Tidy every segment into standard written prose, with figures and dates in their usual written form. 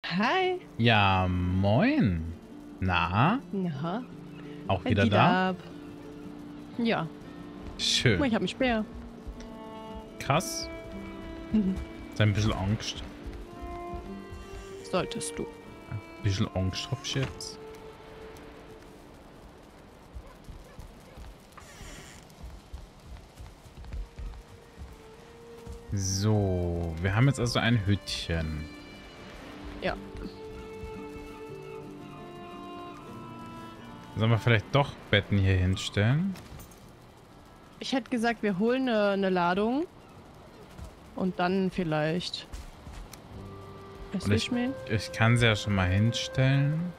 Hi. Ja, moin. Na, Na, auch was wieder geht da? ab? Ja, guck mal, Schön. ich habe einen Speer. Krass. Ist ein bisschen Angst. Solltest du. Ein bisschen Angst hab ich jetzt. So, wir haben jetzt also ein Hütchen. Ja. Sollen wir vielleicht doch Betten hier hinstellen? Ich hätte gesagt, wir holen eine Ladung und dann vielleicht. Und Weißt du, wie ich mein? ich kann sie ja schon mal hinstellen.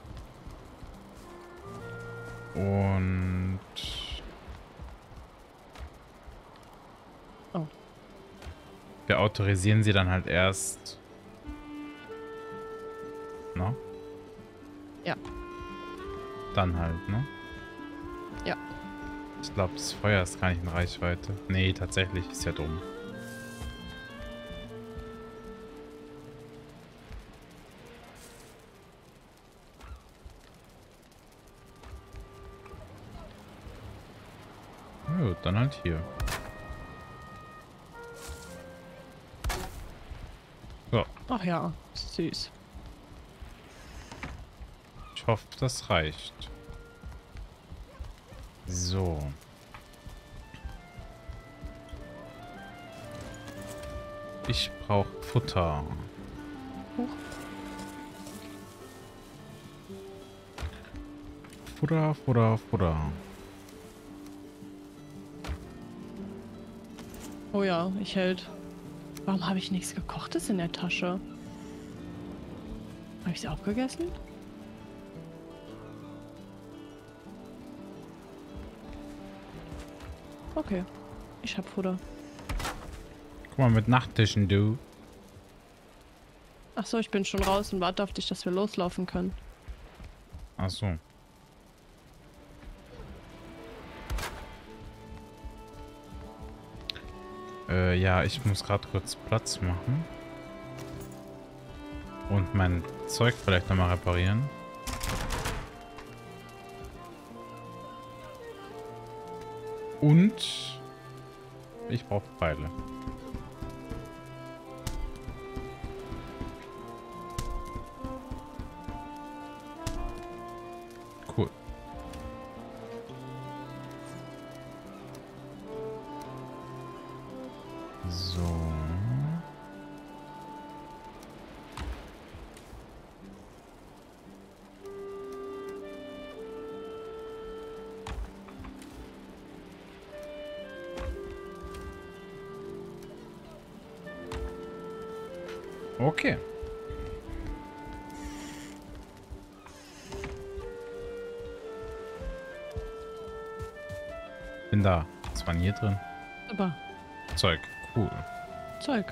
Und Oh, wir autorisieren sie dann halt erst. Ne? ja. Dann halt, ne? Ja. Ich glaube, das Feuer ist gar nicht in Reichweite. Nee, tatsächlich. Ist ja dumm. Na gut, dann halt hier. So, Ach ja, süß. ich hoffe, das reicht. So. Ich brauche Futter. Huch. Futter, Futter, Futter. Oh ja, ich hält. Warum habe ich nichts Gekochtes in der Tasche? Habe ich sie aufgegessen? Okay, ich hab Futter. Guck mal, mit Nachttischen, du. Ach so, ich bin schon raus und warte auf dich, dass wir loslaufen können. Ach so. Ja, ich muss gerade kurz Platz machen. Und mein Zeug vielleicht nochmal reparieren. Und ich brauche Pfeile. Cool. So. Okay. Bin da. Was war denn hier drin? Super. Zeug. Cool. Zeug.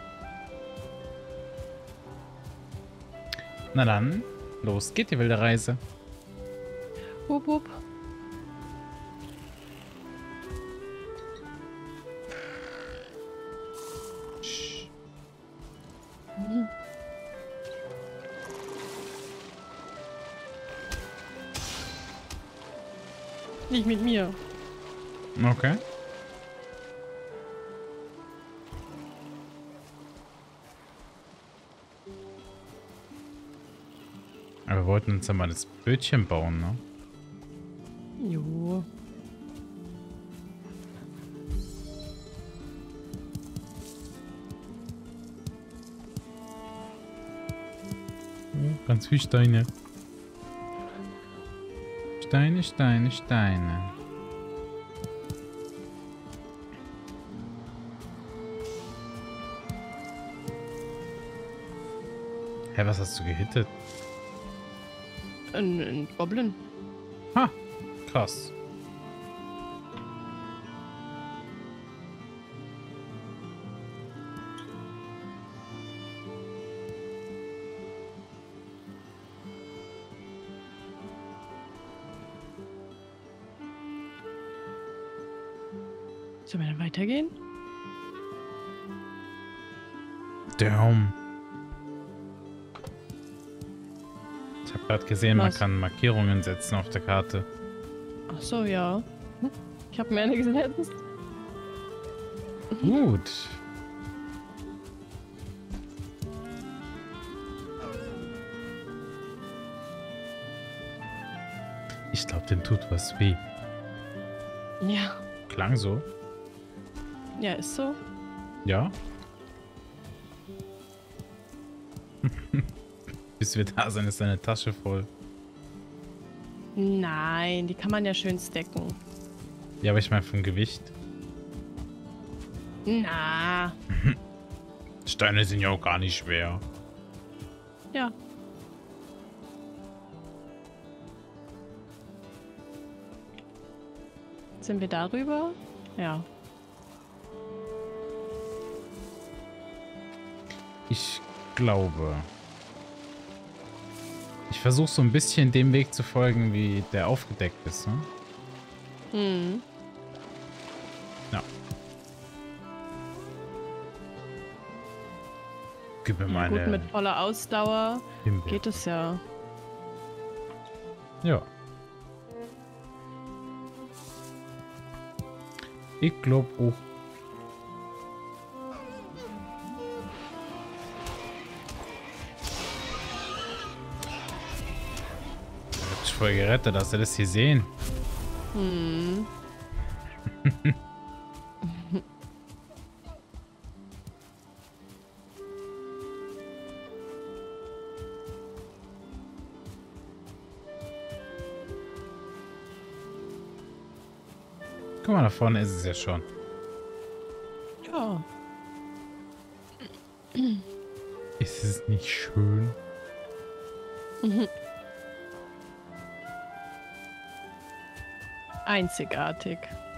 Na dann, los geht die wilde Reise. Wupp, wupp. Sch- Nicht mit mir. Okay. Aber wir wollten uns ja mal das Bötchen bauen, ne? Jo. Ganz viel Steine. Steine, Steine, Steine. Hä, was hast du gehittet? Ein Goblin. Ha, krass. Sollen wir dann weitergehen? Damn. Ich habe gerade gesehen, man Was? kann Markierungen setzen auf der Karte. Ach so, ja. Ich habe mir eine gesetzt. Gut. Ich glaube, dem tut was weh. Ja. Klang so. Ja, ist so. Ja. Bis wir da sind, ist seine Tasche voll. Nein, die kann man ja schön stacken. Ja, aber ich meine vom Gewicht. Na. Steine sind ja auch gar nicht schwer. Ja. Sind wir darüber? Ja. Ich glaube. Ich versuche so ein bisschen dem Weg zu folgen, wie der aufgedeckt ist. Ne? Hm. Ja. Gib mir Ja, meine gut, mit voller Ausdauer Himbeer. geht es ja. Ja. Ich glaube auch. Ich hab dich voll gerettet, dass wir das hier sehen. Hm. Guck mal, da vorne ist es ja schon. Ja. Ist es nicht schön? Einzigartig.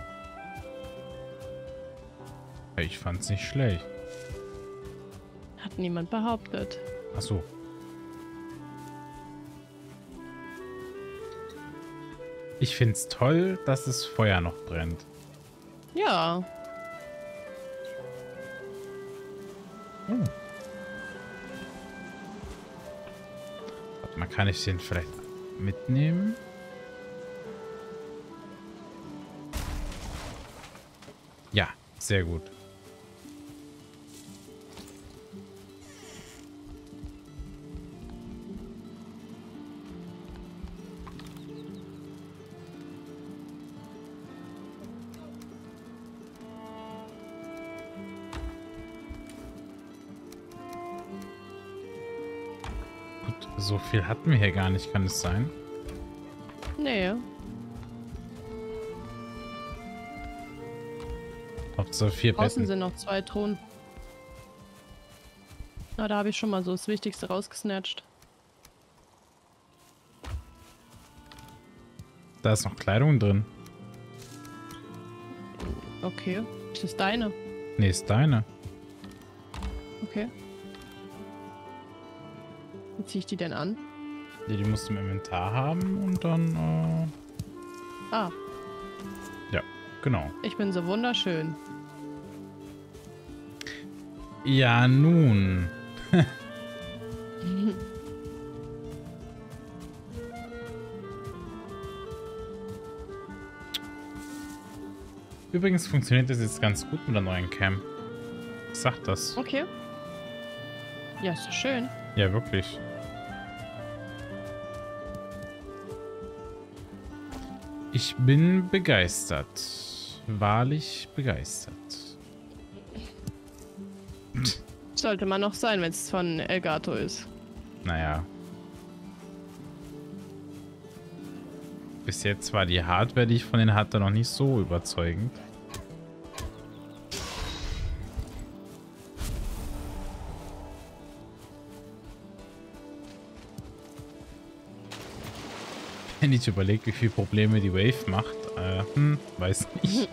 Ich fand's nicht schlecht. Hat niemand behauptet. Ach so. Ich find's toll, dass das Feuer noch brennt. Ja. Hm. Warte mal, kann ich den vielleicht mitnehmen? Ja, sehr gut. Gut, so viel hatten wir hier gar nicht, kann es sein? Nee. Hauptsache 4 Draußen Betten. sind noch 2 Thronen. Na, da habe ich schon mal so das Wichtigste rausgesnatcht. Da ist noch Kleidung drin. Okay. Ist das deine? Nee, ist deine. Okay. Wie ziehe ich die denn an? Die musst du im Inventar haben und dann, Ah, ja, genau. ich bin so wunderschön. Ja, nun. Übrigens funktioniert das jetzt ganz gut mit der neuen Cam. Ich sag das. Okay. Ja, ist doch schön. Ja, wirklich. Ich bin begeistert. Wahrlich begeistert. Sollte man noch sein, wenn es von Elgato ist. Naja. Bis jetzt war die Hardware, die ich von denen hatte, noch nicht so überzeugend. Wenn ich überlege, wie viele Probleme die Wave macht, weiß nicht.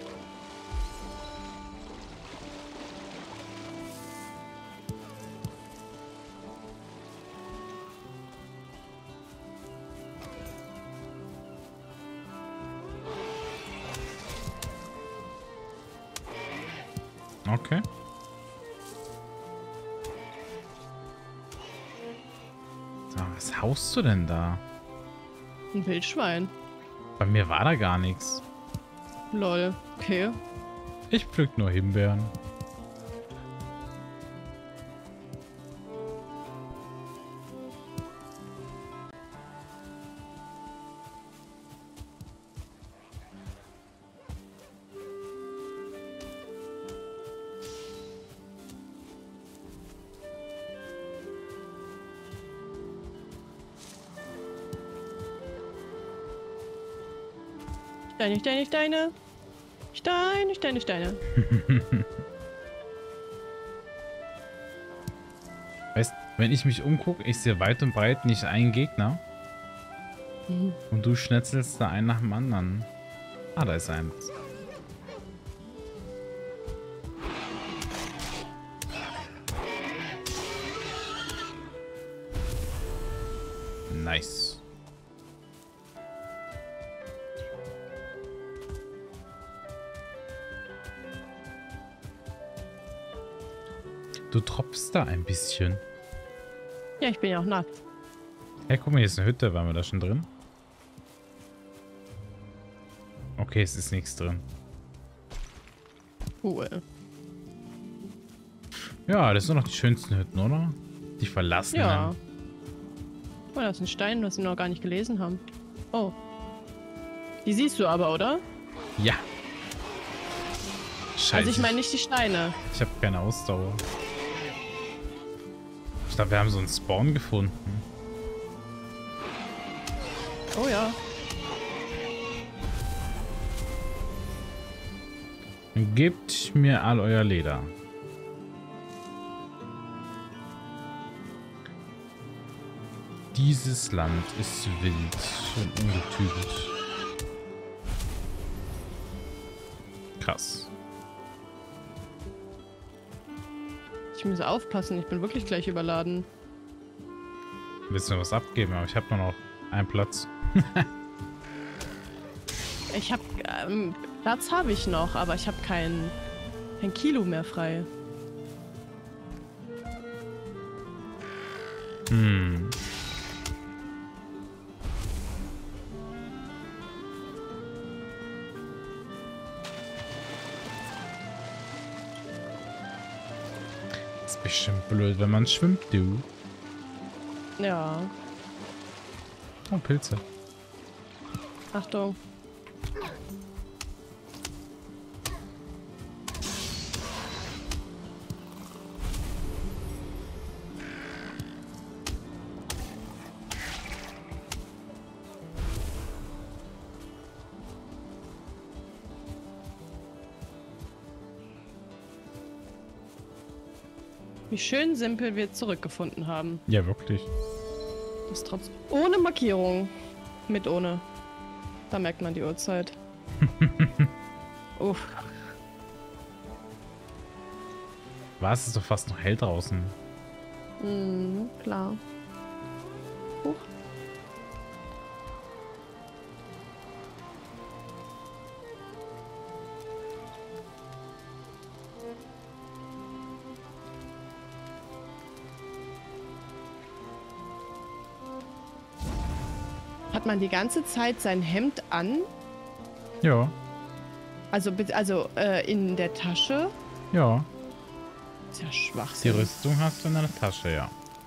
Okay. So, was haust du denn da? Ein Wildschwein. Bei mir war da gar nichts. Lol. Okay. Ich pflück nur Himbeeren. Steine, Steine, Steine. Steine, Steine, Steine. Weißt, wenn ich mich umgucke, ich sehe weit und breit nicht einen Gegner. Und du schnetzelst da einen nach dem anderen. Ah, da ist eins. Nice. Du tropfst da ein bisschen. Ja, ich bin ja auch nackt. Hey, guck mal, hier ist eine Hütte. Waren wir da schon drin? Okay, es ist nichts drin. Cool. Ja, das sind noch die schönsten Hütten, oder? Die verlassenen. Ja. Oh, das ist ein Stein, was wir noch gar nicht gelesen haben. Oh. Die siehst du aber, oder? Ja. Scheiße. Also ich meine nicht die Steine. Ich habe keine Ausdauer. Ich glaube, wir haben so einen Spawn gefunden. Oh ja. Gebt mir all euer Leder. Dieses Land ist wild und ungetüdelt. Krass. Ich muss aufpassen, ich bin wirklich gleich überladen. Willst du noch was abgeben? Aber ich habe nur noch einen Platz. Ich habe Platz habe ich noch, aber ich habe kein Kilo mehr frei. Hm. Ist bestimmt blöd, wenn man schwimmt, du. Ja. Oh, Pilze. Achtung. Wie schön simpel wir zurückgefunden haben. Ja, wirklich. Das trotz ohne Markierung. Mit ohne. Da merkt man die Uhrzeit. Uff. War es ist doch fast noch hell draußen. Mhm, klar. Huch. Hat man die ganze Zeit sein Hemd an? Ja, Also in der Tasche? ja. Ist ja Die Schwachsinn. Rüstung hast du in deiner Tasche, ja.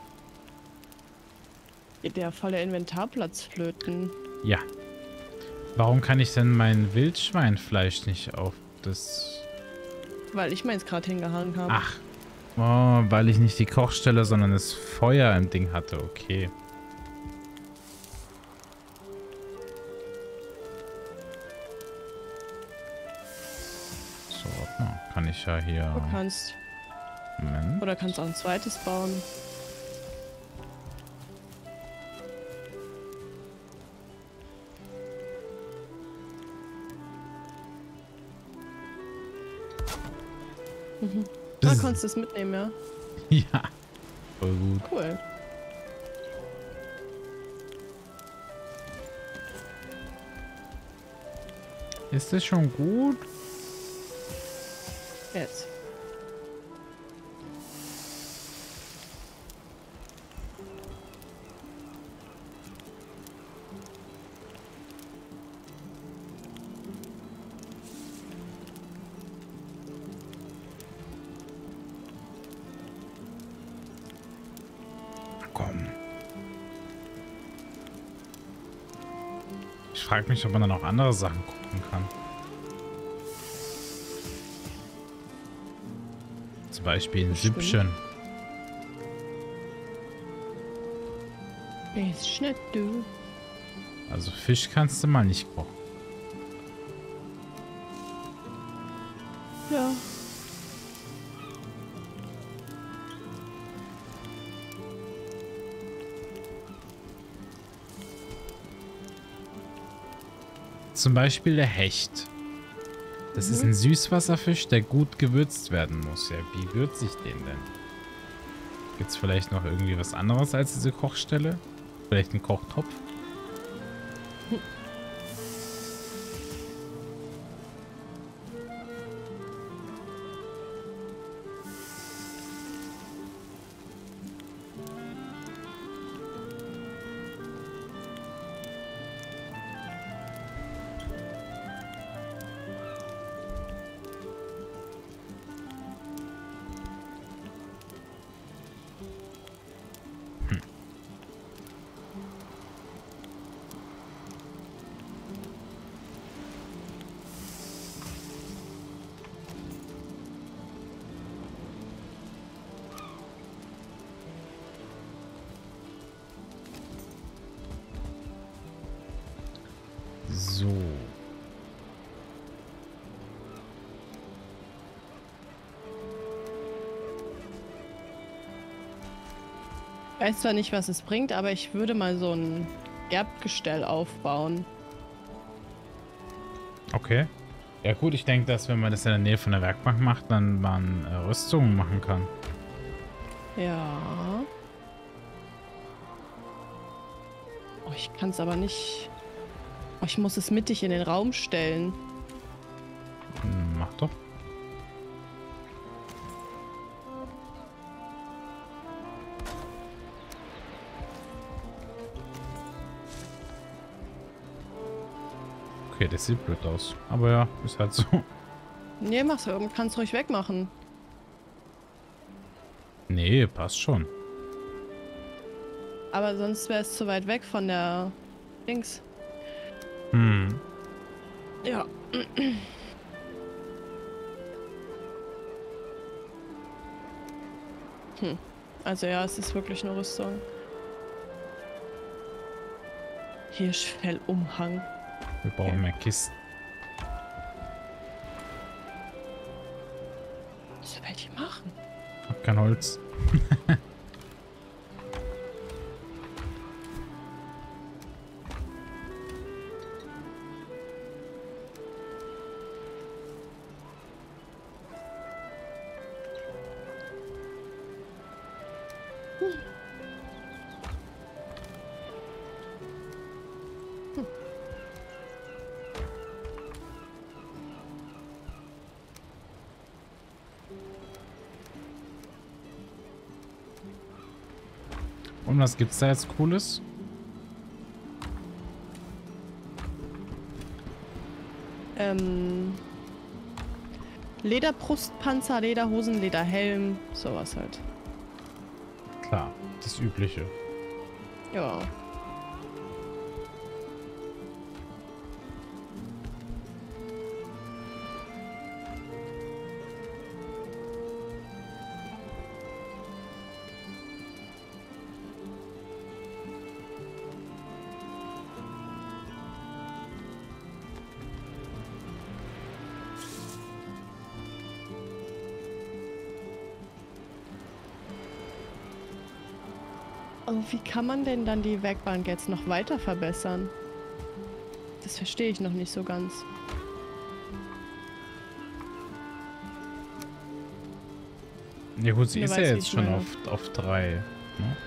Geht der volle Inventarplatz flöten. Ja. Warum kann ich denn mein Wildschweinfleisch nicht auf das... Weil ich meins gerade hingehangen habe. Ach. Oh, weil ich nicht die Kochstelle, sondern das Feuer im Ding hatte. Okay. So, na, kann ich ja hier... Du kannst. Moment. Oder kannst auch ein zweites bauen. Mhm. Da Das- kannst du es mitnehmen, ja. Ja. Voll gut. Cool. Ist das schon gut? Jetzt. bekommen. Ich frage mich, ob man dann auch andere Sachen gucken kann. Zum Beispiel ein Süppchen. Ist nicht du. Also Fisch kannst du mal nicht kochen. Ja. Zum Beispiel der Hecht. Das ist ein Süßwasserfisch, der gut gewürzt werden muss. Ja, wie würze ich den denn? Gibt es vielleicht noch irgendwie was anderes als diese Kochstelle? Vielleicht einen Kochtopf? So. Ich weiß zwar nicht, was es bringt, aber ich würde mal so ein Erbgestell aufbauen. Okay. Ja gut, ich denke, dass wenn man das in der Nähe von der Werkbank macht, dann man Rüstungen machen kann. Ja. Oh, ich kann es aber nicht... Oh, ich muss es mittig in den Raum stellen. Mach doch. Okay, das sieht blöd aus. Aber ja, ist halt so. Nee, mach's. Kannst ruhig wegmachen. Nee, passt schon. Aber sonst wäre es zu weit weg von der Dings. Hm. Ja. Also ja, es ist wirklich eine Rüstung. Hirschfellumhang. Wir brauchen mehr Kisten. Was werde ich machen? Hab kein Holz. Und was gibt's da jetzt Cooles? Lederbrustpanzer, Lederhosen, Lederhelm, sowas halt. Klar, das Übliche. Ja. Aber wie kann man denn dann die Werkbank jetzt noch weiter verbessern? Das verstehe ich noch nicht so ganz. Ja gut, sie Wer ist ja weiß, wie jetzt ich schon meine. auf 3. Ne?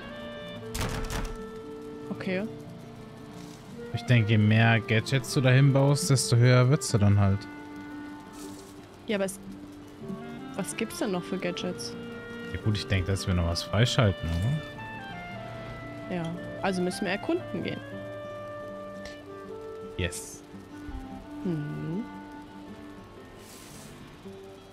Okay. Ich denke, je mehr Gadgets du dahin baust, desto höher wird's du dann halt. Ja, aber was gibt's denn noch für Gadgets? Ja gut, ich denke, dass wir noch was freischalten, oder? Ja, also müssen wir erkunden gehen. Yes. Hm.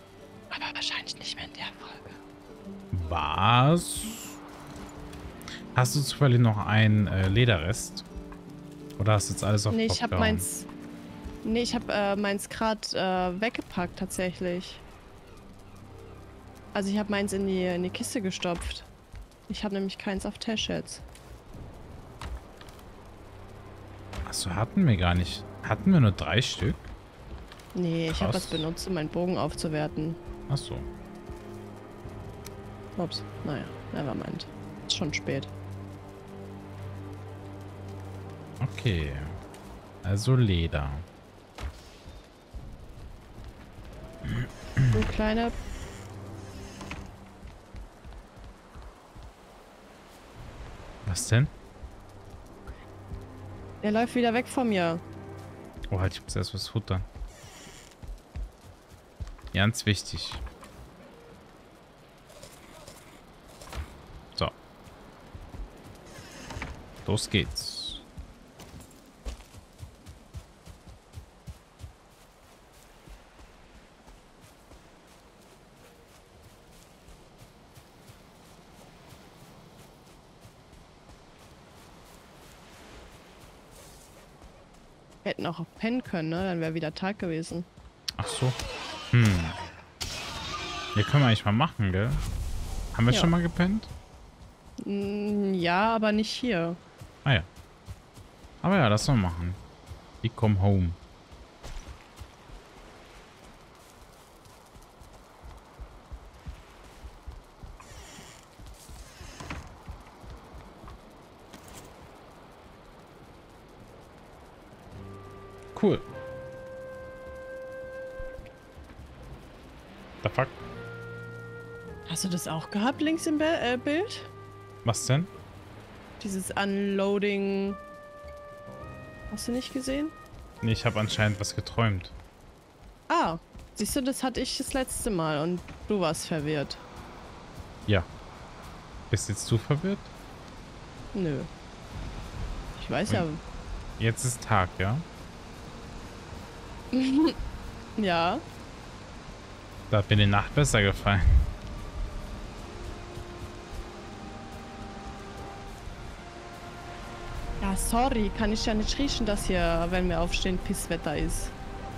Aber wahrscheinlich nicht mehr in der Folge. Was? Hast du zufällig noch einen Lederrest? Oder hast du jetzt alles auf Nee, Bock ich habe gehauen? meins. Nee, ich habe meins gerade weggepackt tatsächlich. Also ich habe meins in die Kiste gestopft. Ich habe nämlich keins auf Tash jetzt. Achso, hatten wir gar nicht. Hatten wir nur 3 Stück? Nee, ich habe Krass. das benutzt, um meinen Bogen aufzuwerten. Achso. Ups, naja, nevermind. Ist schon spät. Okay. Also Leder. Du kleine... Was denn? Der läuft wieder weg von mir. Oh, halt, ich muss erst was futtern. Ganz wichtig. So. Los geht's. Wir hätten auch pennen können, ne? Dann wäre wieder Tag gewesen. Ach so. Ja, können wir eigentlich mal machen, gell? Haben wir Ja. schon mal gepennt? Ja, aber nicht hier. Ah ja. Aber ja, lass mal machen. Ich come home. Cool. The fuck? Hast du das auch gehabt, links im Bild? Was denn? Dieses Unloading. Hast du nicht gesehen? Nee, ich habe anscheinend was geträumt. Ah, siehst du, das hatte ich das letzte Mal und du warst verwirrt. Ja. Bist jetzt du verwirrt? Nö. Ich weiß ja. Jetzt ist Tag, ja? Ja. Da hat mir die Nacht besser gefallen. Ja, sorry, kann ich ja nicht riechen, dass hier, wenn wir aufstehen, Pisswetter ist.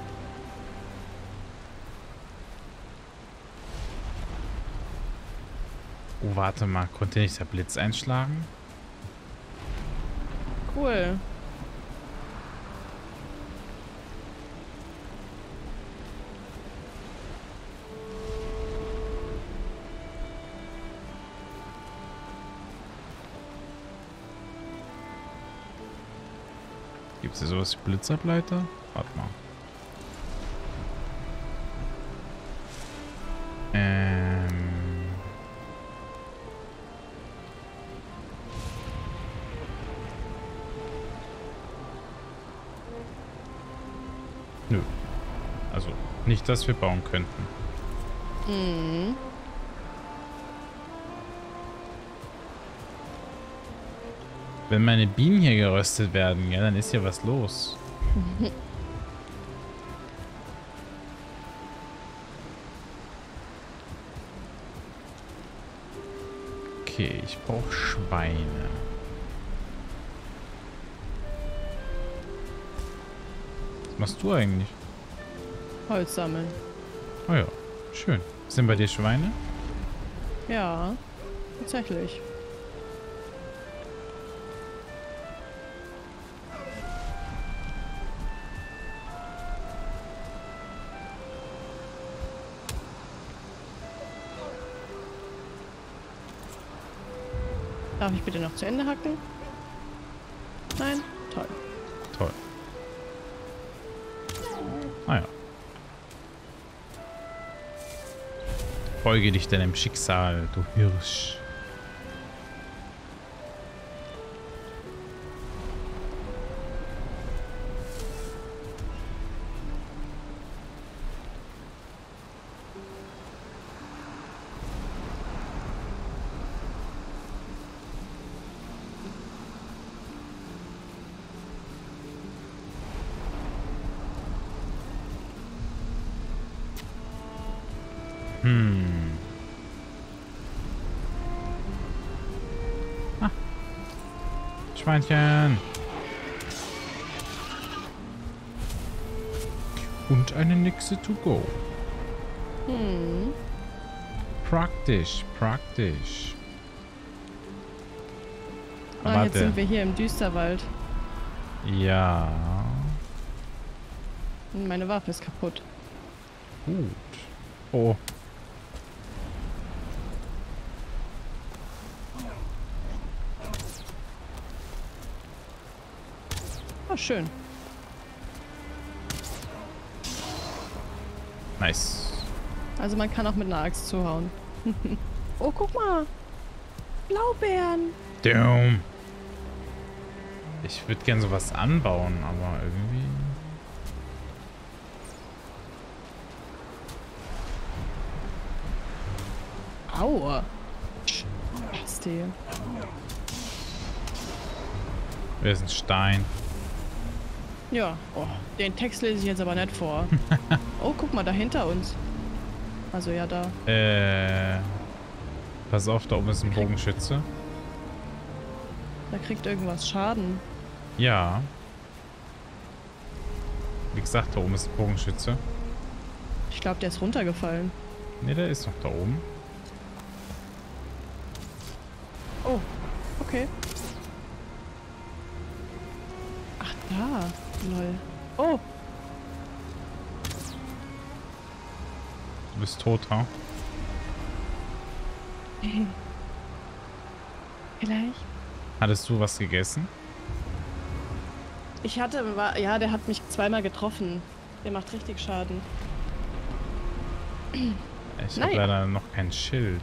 Oh, warte mal. Konnte nicht der Blitz einschlagen? Cool. Gibt es hier sowas wie Blitzableiter? Warte mal. Nö. Also, nicht, dass wir bauen könnten. Mhm. Wenn meine Bienen hier geröstet werden, ja, dann ist hier was los. Okay, ich brauche Schweine. Was machst du eigentlich? Holz sammeln. Oh ja, schön. Sind bei dir Schweine? Ja, tatsächlich. Darf ich bitte noch zu Ende hacken? Nein? Toll. Toll. Ah ja. Folge dich deinem Schicksal, du Hirsch. Meerschweinchen. Und eine Nixe to go. Hm. Praktisch, praktisch. Ah, jetzt sind wir hier im Düsterwald. Ja. Und meine Waffe ist kaputt. Gut. Oh. Oh, schön. Nice. Also man kann auch mit einer Axt zuhauen. Oh, guck mal. Blaubeeren. Damn. Ich würde gern sowas anbauen, aber irgendwie... Aua. Basti. Wer ist ein Stein? Ja. Oh, den Text lese ich jetzt aber nicht vor. Oh, guck mal, da hinter uns. Also ja, da. Pass auf, da oben ist ein Bogenschütze. Da kriegt irgendwas Schaden. Ja. Wie gesagt, da oben ist ein Bogenschütze. Ich glaube, der ist runtergefallen. Ne, der ist noch da oben. Oh, okay. Ach, da. Lol. Oh, Du bist tot, ha? vielleicht. Hattest du was gegessen? Ich hatte, ja, der hat mich zweimal getroffen. Der macht richtig Schaden. Ich habe leider noch kein Schild.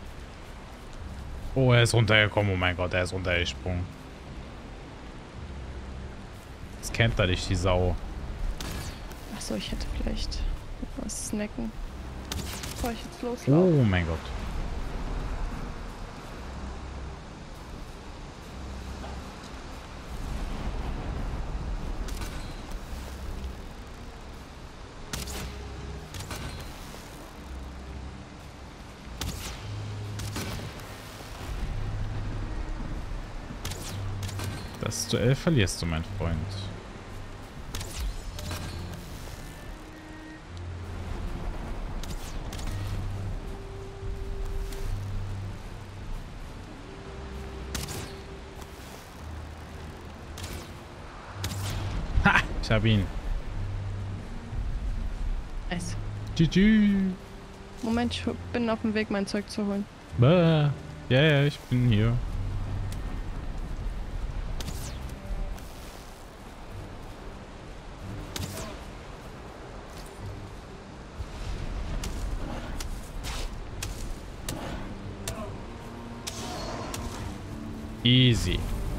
Oh, er ist runtergekommen. Oh mein Gott, er ist runtergesprungen. Jetzt kennt er dich, die Sau. Achso, ich hätte vielleicht was snacken. Bevor ich jetzt loslaufe. Oh mein Gott. Das Duell verlierst du, mein Freund. Ha! Ich hab ihn. Nice. GG. Moment, ich bin auf dem Weg, mein Zeug zu holen. Bäh. Ja, ja, ich bin hier. Easy.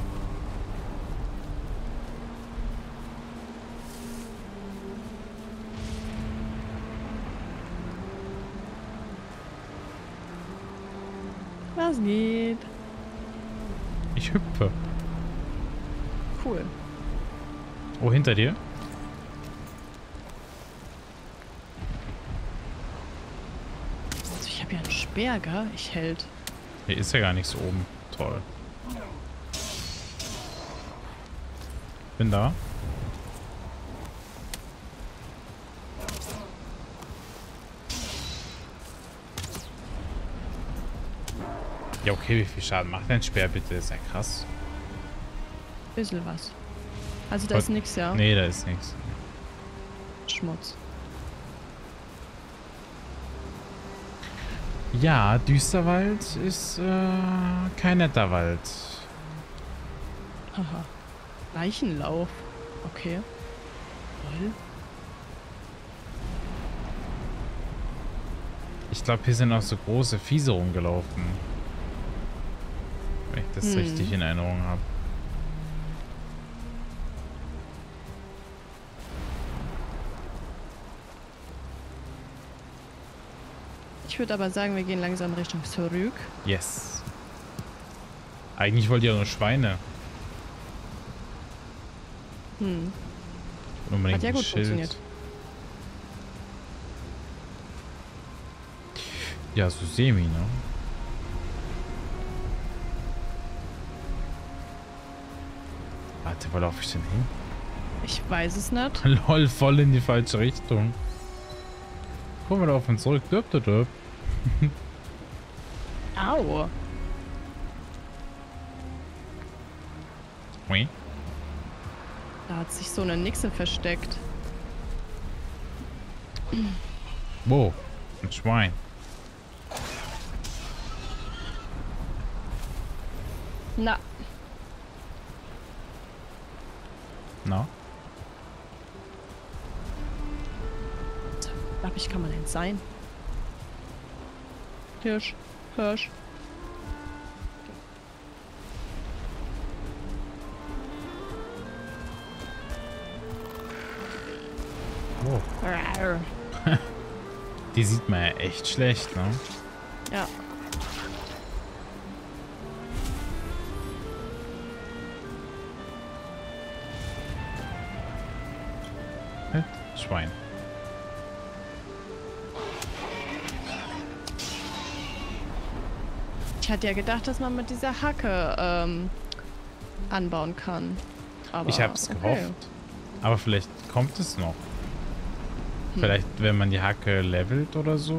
Was geht? Ich hüpfe. Cool. Oh, hinter dir? Also ich habe ja einen Speer, gell? Ich hält. Hier ist ja gar nichts oben. Toll. Bin da. Ja, okay, wie viel Schaden macht dein Speer bitte? Ist ja krass. Bisschen was. Also da ist nichts, ja? Nee, da ist nichts. Schmutz. Ja, Düsterwald ist kein netter Wald. Haha. Leichenlauf. Okay. Toll. Ich glaube, hier sind auch so große Fiese rumgelaufen. Wenn ich das richtig in Erinnerung habe. Ich würde aber sagen, wir gehen langsam Richtung zurück. Yes. Eigentlich wollt ihr nur Schweine. Unbedingt Hat ja ein gut Schild. funktioniert. Ja, so semi, ne? Warte, wo laufe ich denn hin? Ich weiß es nicht. Lol, voll in die falsche Richtung. Kommen wir da auf uns zurück. Döp, döp, döp. Au. Ui. Da hat sich so eine Nixe versteckt. Wow, ein Schwein. Na, Na? glaube ich, kann man denn sein? Hirsch, Hirsch. Wow. Rar. Die sieht man ja echt schlecht, ne? Ja. Schwein. Ich hatte ja gedacht, dass man mit dieser Hacke anbauen kann. Aber Ich hab's okay. gehofft. Aber vielleicht kommt es noch. Vielleicht, wenn man die Hacke levelt oder so.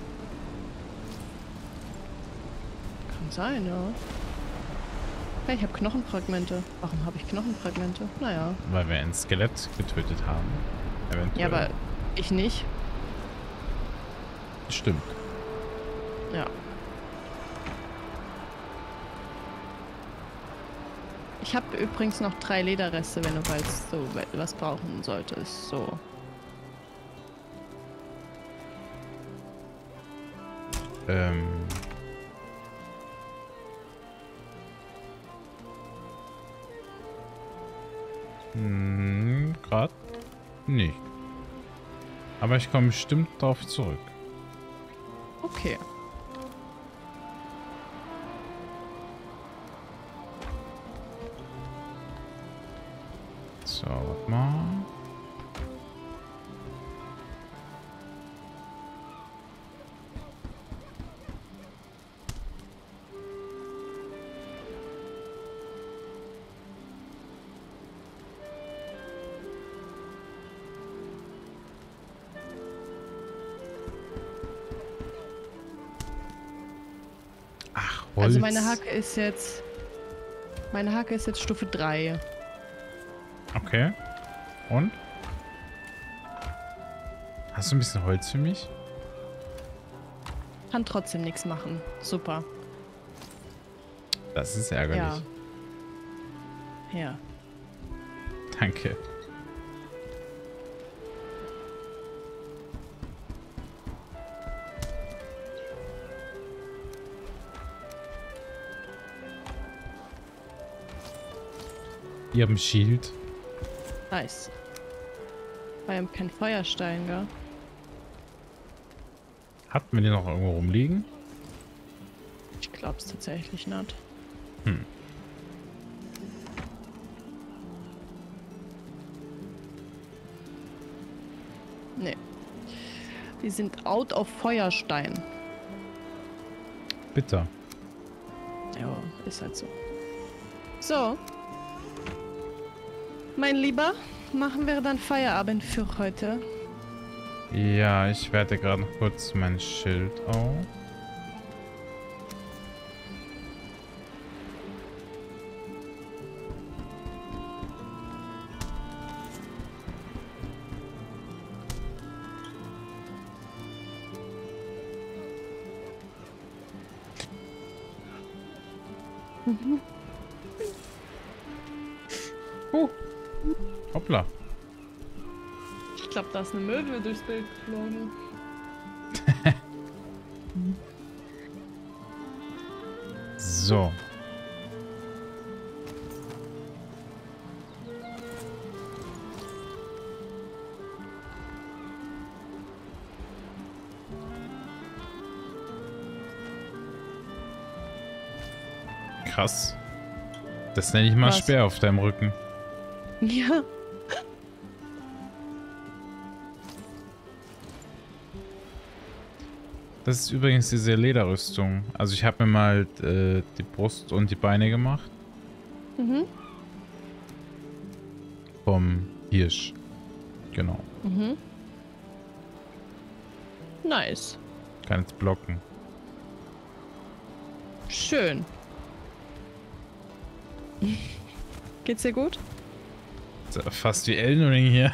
Kann sein, ja. Hey, ich habe Knochenfragmente. Warum habe ich Knochenfragmente? Naja. Weil wir ein Skelett getötet haben. Eventuell. Ja, aber ich nicht. Stimmt. Ja. Ich habe übrigens noch 3 Lederreste, wenn du weißt, so was brauchen solltest. So. Gerade nicht. Aber ich komme bestimmt darauf zurück. Okay. So, warte mal. Ach, Holz. Also meine Hacke ist jetzt Stufe 3. Okay. Und? Hast du ein bisschen Holz für mich? Kann trotzdem nichts machen. Super. Das ist ärgerlich. Ja. Ja. Danke. Ihr habt ein Schild. Nice. War ja kein Feuerstein, gell? Hatten wir den noch irgendwo rumliegen? Ich glaub's tatsächlich nicht. Hm. Nee. Die sind out of Feuerstein. Bitter. Ja, ist halt so. So. Mein Lieber, machen wir dann Feierabend für heute. Ja, ich werte gerade noch kurz mein Schild auf. Hoppla. Ich glaube, da ist eine Möwe durchs Bild geflogen. So. Krass. Das nenne ich mal Was? Speer auf deinem Rücken. Ja. Das ist übrigens diese Lederrüstung. Also ich habe mir mal die Brust und die Beine gemacht. Mhm. vom Hirsch. Genau. Mhm. Nice. Kann jetzt blocken. Schön. Geht's dir gut? Fast wie Elden Ring hier.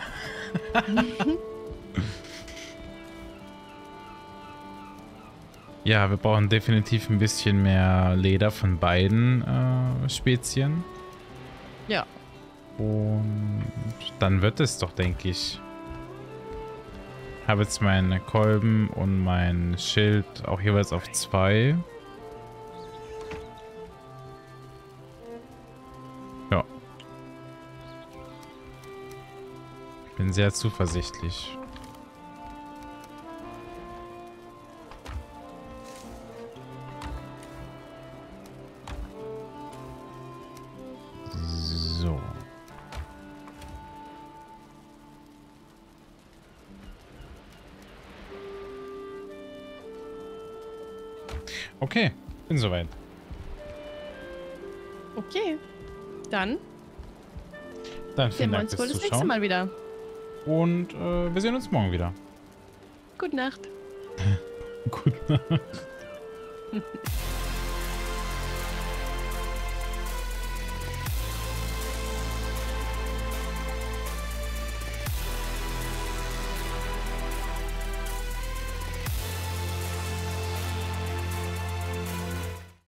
Ja, wir brauchen definitiv ein bisschen mehr Leder von beiden Spezien. Ja. Und dann wird es doch, denke ich. Ich habe jetzt meine Kolben und mein Schild auch jeweils auf 2. Ja. Bin sehr zuversichtlich. So. Okay, bin soweit. Okay. Dann Dann sehen vielen wir Dank uns wohl fürs das nächste Zuschauen. Mal wieder. Und wir sehen uns morgen wieder. Gute Nacht. Gute Nacht.